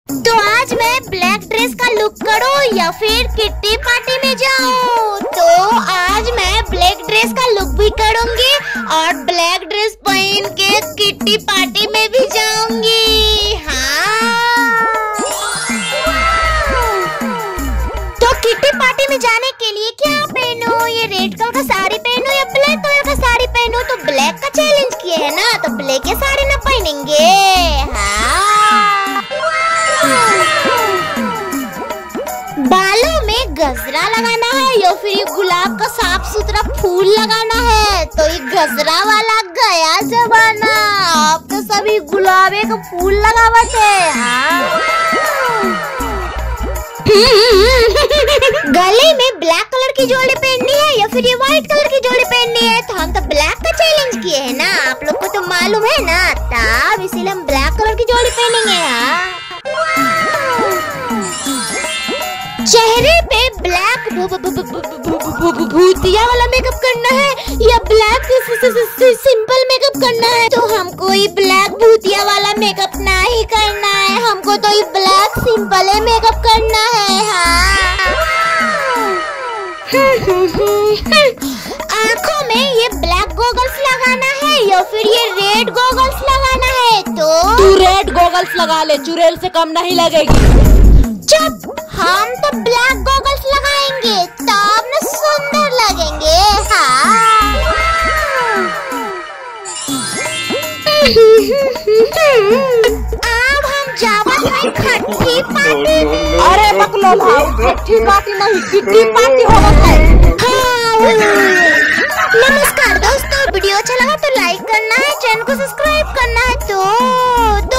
तो आज मैं ब्लैक ड्रेस का लुक करूं या फिर किट्टी पार्टी में जाऊं? तो आज मैं ब्लैक ड्रेस का लुक भी करूंगी और ब्लैक ड्रेस पहन के किट्टी पार्टी में भी जाऊंगी। हाँ, तो किट्टी पार्टी में जाने के लिए क्या पहनूं? ये रेड कलर का साड़ी पहनूं या ब्लैक कलर का साड़ी पहनूं? तो ब्लैक का चैलेंज किया है ना, तो ब्लैक के साड़ी ना पहनेंगे। बालों में गजरा लगाना है या फिर ये गुलाब का साफ सुथरा फूल लगाना है? तो ये गजरा वाला गया जमाना, अब तो सभी गुलाबे का फूल लगावत है। हाँ। गले में ब्लैक कलर की जोड़ी पहननी है या फिर ये व्हाइट कलर की जोड़ी पहननी है? तो हम तो ब्लैक का चैलेंज किए हैं ना, आप लोग को तो मालूम है ना, तब इसीलिए हम ब्लैक कलर की जोड़ी पहनेंगे। हाँ। चेहरे पे ब्लैक भूतिया वाला मेकअप करना है या ब्लैक सिंपल मेकअप करना है? तो हमको ये ब्लैक भूतिया वाला मेकअप नहीं करना है, हमको तो ये ब्लैक सिंपल मेकअप करना है। हाँ। आँखों में ये ब्लैक गॉगल्स लगाना है या फिर ये रेड गॉगल्स लगाना है? तो तू रेड गॉगल्स लगा ले, चुड़ैल से कम नहीं लगेगी। चुप, हम तो ब्लैक गॉगल्स लगाएंगे तब न सुंदर लगेंगे। हाँ। अब हम जावत हैं खट्टी पार्टी में। अरे बकलो भाई, खट्टी पार्टी नहीं किट्टी पार्टी होगा। हाँ। नमस्कार दोस्तों, वीडियो अच्छा लगा तो लाइक करना है, चैनल को सब्सक्राइब करना है। तो